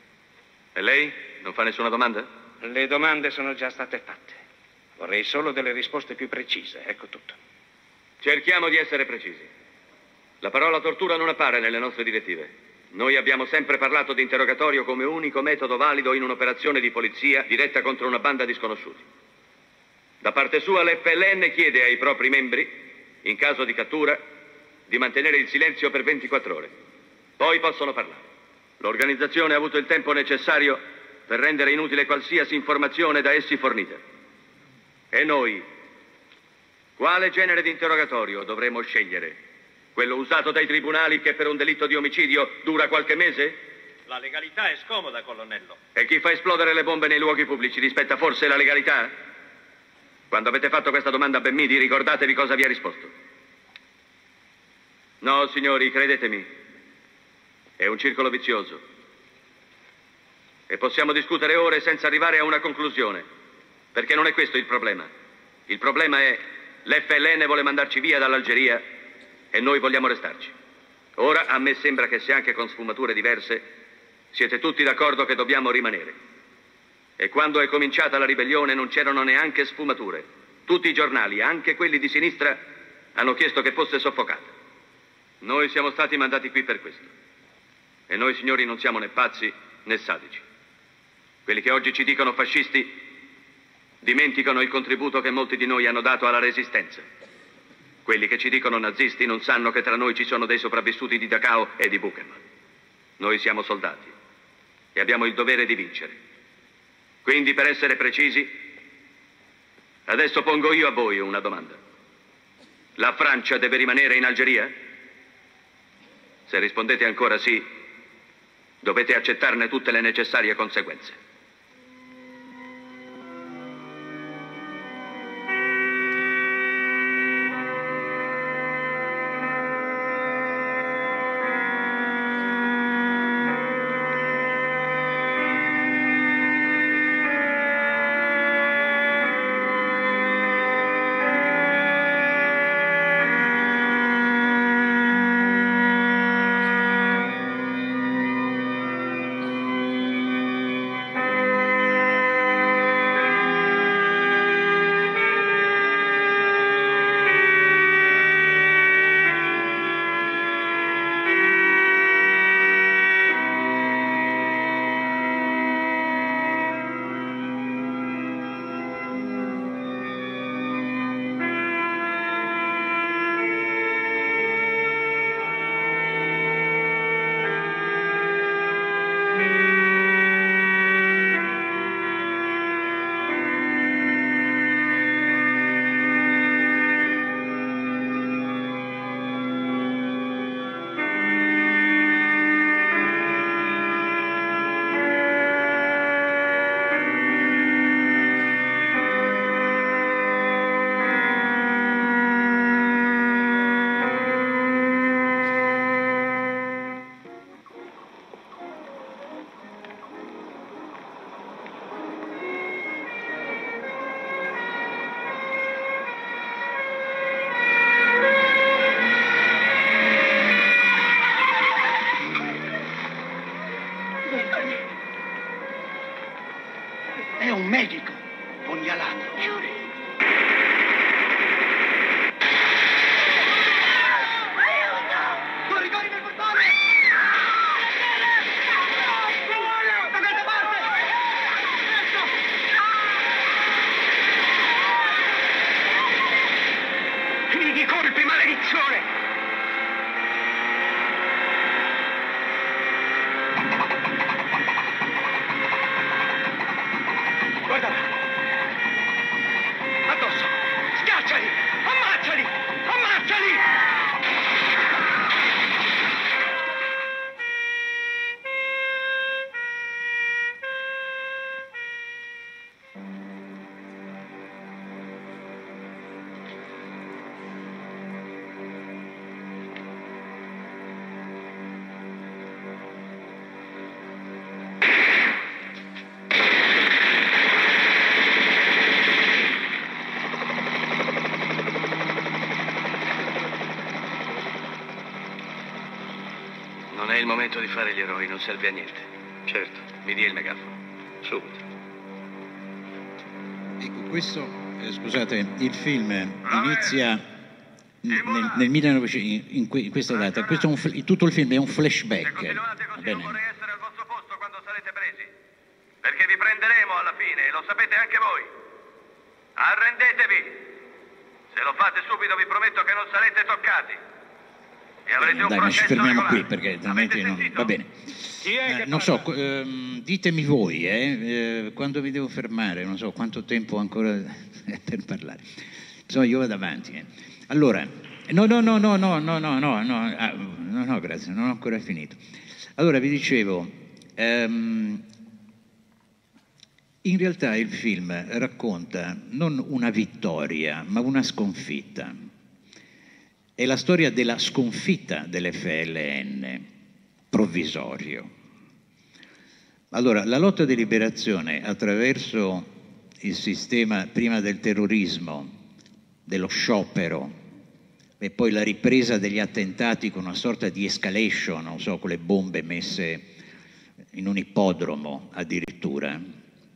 E lei non fa nessuna domanda? Le domande sono già state fatte. Vorrei solo delle risposte più precise, ecco tutto. Cerchiamo di essere precisi. La parola tortura non appare nelle nostre direttive. Noi abbiamo sempre parlato di interrogatorio come unico metodo valido in un'operazione di polizia diretta contro una banda di sconosciuti. Da parte sua l'F L N chiede ai propri membri, in caso di cattura, di mantenere il silenzio per ventiquattro ore. Poi possono parlare. L'organizzazione ha avuto il tempo necessario per rendere inutile qualsiasi informazione da essi fornita. E noi, quale genere di interrogatorio dovremo scegliere? Quello usato dai tribunali che per un delitto di omicidio dura qualche mese? La legalità è scomoda, colonnello. E chi fa esplodere le bombe nei luoghi pubblici rispetta forse la legalità? Quando avete fatto questa domanda a Ben Midi, ricordatevi cosa vi ha risposto. No, signori, credetemi, è un circolo vizioso. E possiamo discutere ore senza arrivare a una conclusione, perché non è questo il problema. Il problema è l'F L N vuole mandarci via dall'Algeria e noi vogliamo restarci. Ora a me sembra che, se anche con sfumature diverse, siete tutti d'accordo che dobbiamo rimanere. E quando è cominciata la ribellione non c'erano neanche sfumature. Tutti i giornali, anche quelli di sinistra, hanno chiesto che fosse soffocata. Noi siamo stati mandati qui per questo. E noi, signori, non siamo né pazzi né sadici. Quelli che oggi ci dicono fascisti dimenticano il contributo che molti di noi hanno dato alla resistenza. Quelli che ci dicono nazisti non sanno che tra noi ci sono dei sopravvissuti di Dachau e di Buchenwald. Noi siamo soldati e abbiamo il dovere di vincere. Quindi, per essere precisi, adesso pongo io a voi una domanda. La Francia deve rimanere in Algeria? Se rispondete ancora sì, dovete accettarne tutte le necessarie conseguenze. È un medico, pugnalato. Yuri. Corri, corri per portare! Da questa parte! Finiti i colpi, maledizione! Guarda là! Addosso! Schiacciali! Ammazzali! Ammazzali! Non è il momento di fare gli eroi, non serve a niente. Certo. Mi dia il megafono. Subito. Ecco, questo, eh, scusate, il film inizia nel, nel millenovecento, in, in que- in questa data. Questo è un, fl- tutto il film è un flashback. Continuate Va così, bene? non vorrei essere al vostro posto quando sarete presi. Perché vi prenderemo alla fine, e lo sapete anche voi. Arrendetevi. Se lo fate subito vi prometto che non sarete toccati. E avrete un Dai, ma ci processo fermiamo regolare. qui perché altrimenti non... Va bene. Eh, non so, ehm, ditemi voi, eh, eh, quando vi devo fermare, non so quanto tempo ho ancora per parlare. Insomma, io vado avanti. Eh. Allora, no, no, no, no, no, no, no, no, no, ah, no, no, grazie, non ho ancora finito. Allora, vi dicevo, ehm, in realtà il film racconta non una vittoria, ma una sconfitta. È la storia della sconfitta dell'F L N, provvisorio. Allora, la lotta di liberazione attraverso il sistema prima del terrorismo, dello sciopero, e poi la ripresa degli attentati con una sorta di escalation, non so, con le bombe messe in un ippodromo addirittura,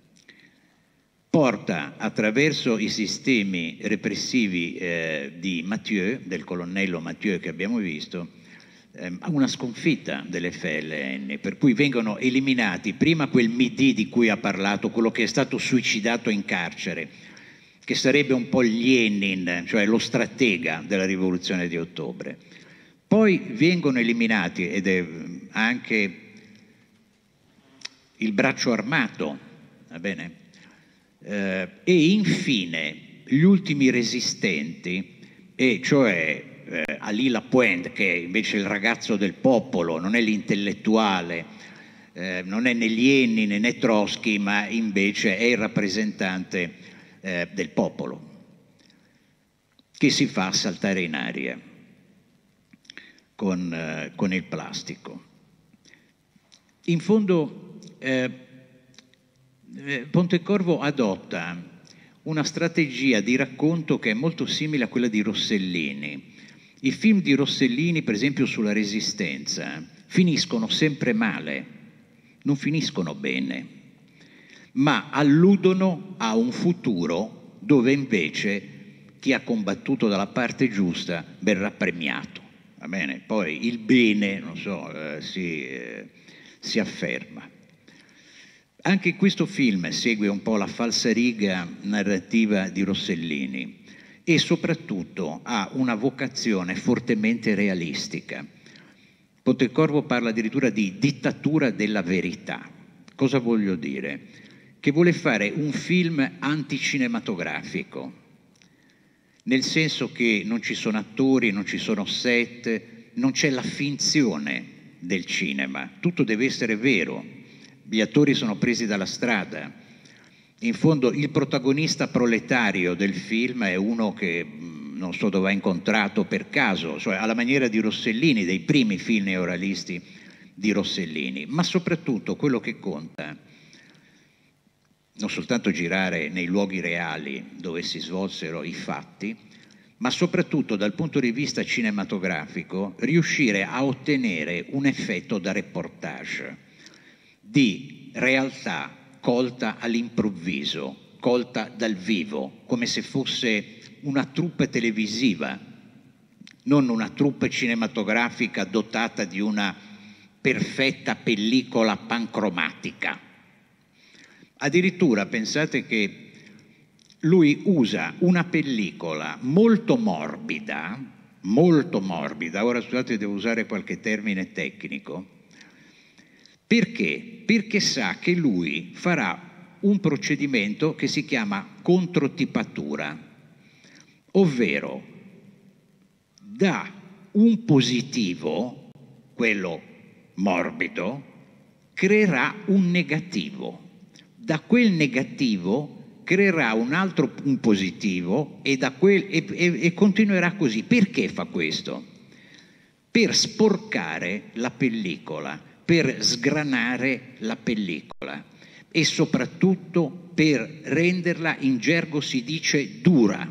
porta attraverso i sistemi repressivi eh, di Mathieu, del colonnello Mathieu che abbiamo visto, eh, a una sconfitta dell'F L N, per cui vengono eliminati prima quel M I D di cui ha parlato, quello che è stato suicidato in carcere, che sarebbe un po' Lenin, cioè lo stratega della rivoluzione di ottobre. Poi vengono eliminati, ed è anche il braccio armato, va bene? Eh, e infine gli ultimi resistenti, e cioè eh, Ali Lapointe, che è invece il ragazzo del popolo, non è l'intellettuale, eh, non è né Lenin né Trotsky, ma invece è il rappresentante eh, del popolo, che si fa saltare in aria con, eh, con il plastico. In fondo eh, Pontecorvo adotta una strategia di racconto che è molto simile a quella di Rossellini. I film di Rossellini, per esempio sulla Resistenza, finiscono sempre male, non finiscono bene, ma alludono a un futuro dove invece chi ha combattuto dalla parte giusta verrà premiato. Va bene? Poi il bene, non so, eh, si, eh, si afferma. Anche questo film segue un po' la falsariga narrativa di Rossellini e soprattutto ha una vocazione fortemente realistica. Pontecorvo parla addirittura di dittatura della verità. Cosa voglio dire? Che vuole fare un film anticinematografico, nel senso che non ci sono attori, non ci sono set, non c'è la finzione del cinema, tutto deve essere vero. Gli attori sono presi dalla strada. In fondo il protagonista proletario del film è uno che non so dove ha incontrato per caso, cioè alla maniera di Rossellini, dei primi film neorealisti di Rossellini, ma soprattutto quello che conta, non soltanto girare nei luoghi reali dove si svolsero i fatti, ma soprattutto dal punto di vista cinematografico riuscire a ottenere un effetto da reportage, di realtà colta all'improvviso, colta dal vivo, come se fosse una troupe televisiva, non una troupe cinematografica dotata di una perfetta pellicola pancromatica. Addirittura pensate che lui usa una pellicola molto morbida, molto morbida, ora scusate devo usare qualche termine tecnico, perché? Perché sa che lui farà un procedimento che si chiama controtipatura, ovvero da un positivo, quello morbido, creerà un negativo, da quel negativo creerà un altro un positivo e, da quel, e, e, e continuerà così. Perché fa questo? Per sporcare la pellicola, per sgranare la pellicola e soprattutto per renderla, in gergo si dice, dura.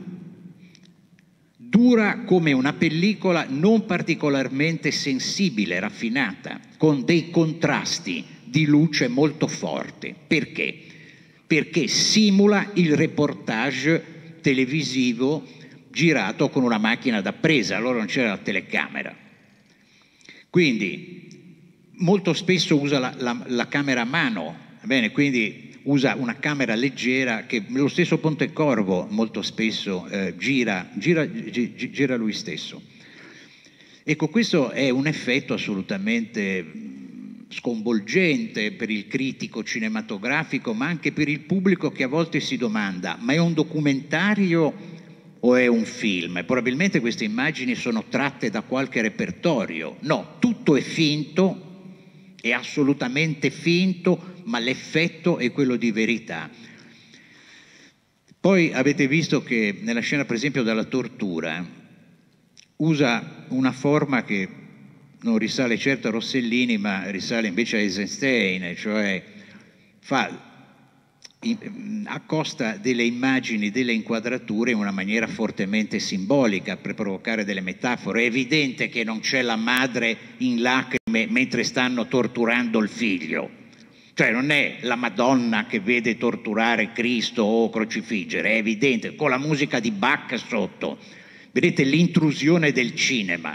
Dura come una pellicola non particolarmente sensibile, raffinata, con dei contrasti di luce molto forti. Perché? Perché simula il reportage televisivo girato con una macchina da presa, allora non c'era la telecamera. Quindi molto spesso usa la, la, la camera a mano, bene? Quindi usa una camera leggera che lo stesso Pontecorvo molto spesso eh, gira, gira, gi, gira lui stesso. Ecco, questo è un effetto assolutamente sconvolgente per il critico cinematografico, ma anche per il pubblico che a volte si domanda: ma è un documentario o è un film? Probabilmente queste immagini sono tratte da qualche repertorio. No, tutto è finto, è assolutamente finto, ma l'effetto è quello di verità. Poi avete visto che nella scena, per esempio, della tortura, usa una forma che non risale certo a Rossellini, ma risale invece a Eisenstein, cioè fa, accosta delle immagini, delle inquadrature in una maniera fortemente simbolica per provocare delle metafore. È evidente che non c'è la madre in lacrime mentre stanno torturando il figlio, cioè non è la Madonna che vede torturare Cristo o crocifiggere, è evidente, con la musica di Bach sotto. Vedete l'intrusione del cinema.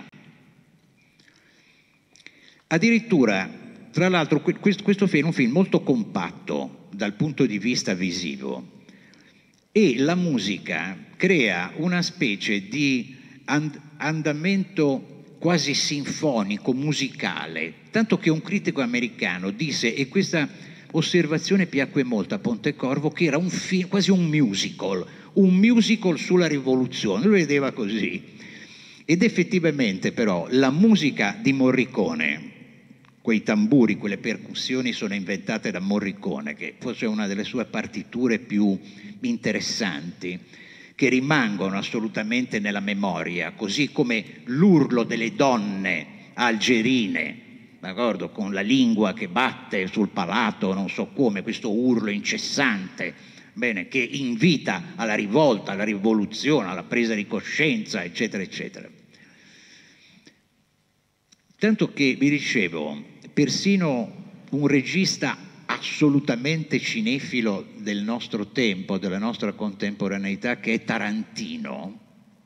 Addirittura, tra l'altro, questo film è un film molto compatto dal punto di vista visivo e la musica crea una specie di and- andamento quasi sinfonico, musicale, tanto che un critico americano disse, e questa osservazione piacque molto a Pontecorvo, che era un film, quasi un musical, un musical sulla rivoluzione, lui vedeva così. Ed effettivamente però la musica di Morricone, quei tamburi, quelle percussioni sono inventate da Morricone, che forse è una delle sue partiture più interessanti, che rimangono assolutamente nella memoria, così come l'urlo delle donne algerine, d'accordo? Con la lingua che batte sul palato, non so come, questo urlo incessante, bene, che invita alla rivolta, alla rivoluzione, alla presa di coscienza, eccetera, eccetera. Tanto che, vi dicevo, persino un regista assolutamente cinefilo del nostro tempo, della nostra contemporaneità, che è Tarantino,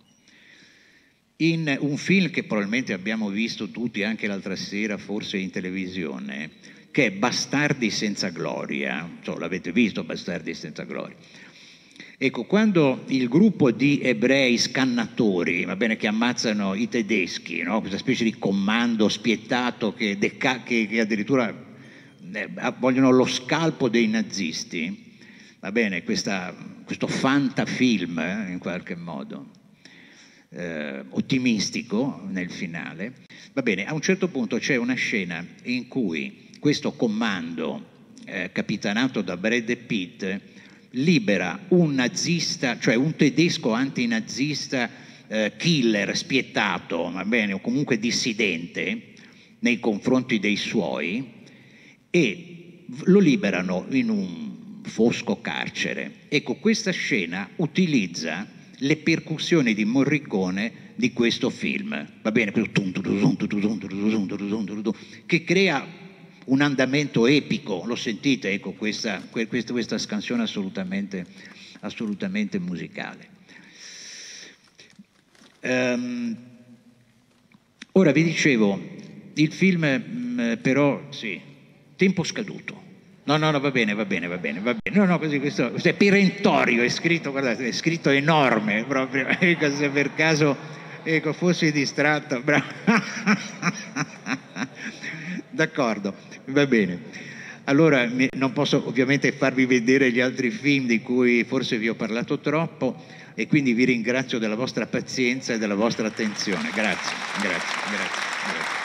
in un film che probabilmente abbiamo visto tutti anche l'altra sera, forse in televisione, che è Bastardi senza gloria. So, l'avete visto, Bastardi senza gloria? Ecco, quando il gruppo di ebrei scannatori, va bene, che ammazzano i tedeschi, no? Questa specie di comando spietato che, deca- che, che addirittura eh, vogliono lo scalpo dei nazisti, va bene, questa, questo fantafilm eh, in qualche modo eh, ottimistico nel finale, va bene, a un certo punto c'è una scena in cui questo comando eh, capitanato da Brad Pitt libera un nazista, cioè un tedesco antinazista eh, killer, spietato, va bene, o comunque dissidente nei confronti dei suoi, e lo liberano in un fosco carcere. Ecco, questa scena utilizza le percussioni di Morricone di questo film, va bene, che crea un andamento epico, lo sentite, ecco, questa, questa, questa scansione assolutamente, assolutamente musicale. Um, ora vi dicevo, il film mh, però, sì, tempo scaduto. No, no, no, va bene, va bene, va bene, va bene. No, no, così, questo, questo è perentorio, è scritto, guardate, è scritto enorme, proprio, ecco, se per caso, ecco, fossi distratto, bravo. D'accordo, va bene. Allora, non posso ovviamente farvi vedere gli altri film di cui forse vi ho parlato troppo e quindi vi ringrazio della vostra pazienza e della vostra attenzione. Grazie, grazie, grazie. grazie.